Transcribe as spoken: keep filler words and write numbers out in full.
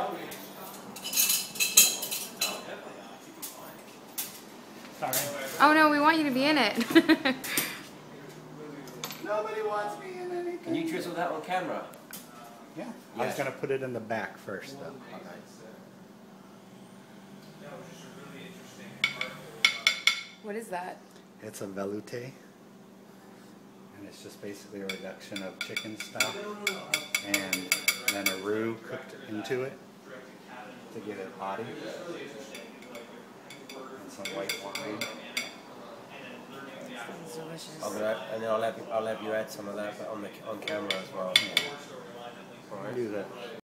Sorry. Oh no, we want you to be in it. Nobody wants me in anything. Can you drizzle that on camera? Yeah. Yeah. I was going to put it in the back first, though. What is that? It's a velouté. And it's just basically a reduction of chicken stock and then a roux cooked into it to give it body. And some white wine. It's delicious. I'm gonna, and then I'll have, I'll have you add some of that on the on camera as well. Yeah. All right. Do that.